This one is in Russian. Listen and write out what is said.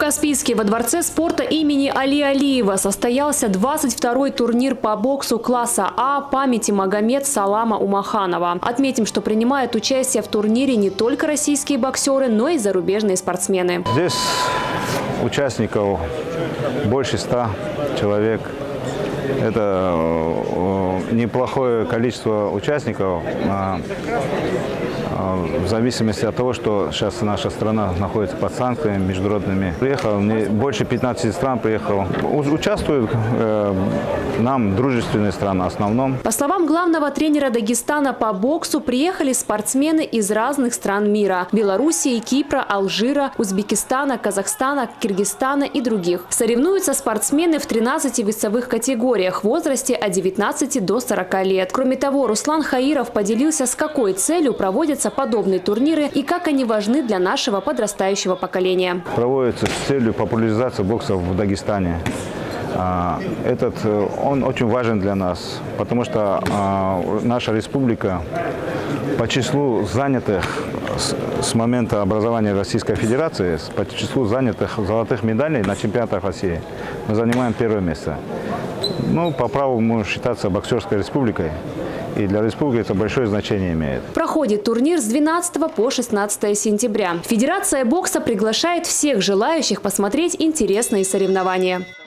Каспийске во дворце спорта имени Али Алиева состоялся 22-й турнир по боксу класса А памяти Магомед Салама Умаханова. Отметим, что принимают участие в турнире не только российские боксеры, но и зарубежные спортсмены. Здесь участников больше 100 человек. Это неплохое количество участников, в зависимости от того, что сейчас наша страна находится под санкциями международными. Приехал, больше 15 стран приехал. Участвуют нам дружественные страны в основном. По словам главного тренера Дагестана по боксу, приехали спортсмены из разных стран мира – Белоруссии, Кипра, Алжира, Узбекистана, Казахстана, Киргизстана и других. Соревнуются спортсмены в 13 весовых категориях в возрасте от 19 до 40 лет. Кроме того, Руслан Хаиров поделился, с какой целью проводятся подобные турниры и как они важны для нашего подрастающего поколения. Проводится с целью популяризации бокса в Дагестане. Он очень важен для нас, потому что наша республика по числу занятых с момента образования Российской Федерации, по числу занятых золотых медалей на чемпионатах России, мы занимаем первое место. Ну, по праву мы считаться боксерской республикой. И для республики это большое значение имеет. Проходит турнир с 12 по 16 сентября. Федерация бокса приглашает всех желающих посмотреть интересные соревнования.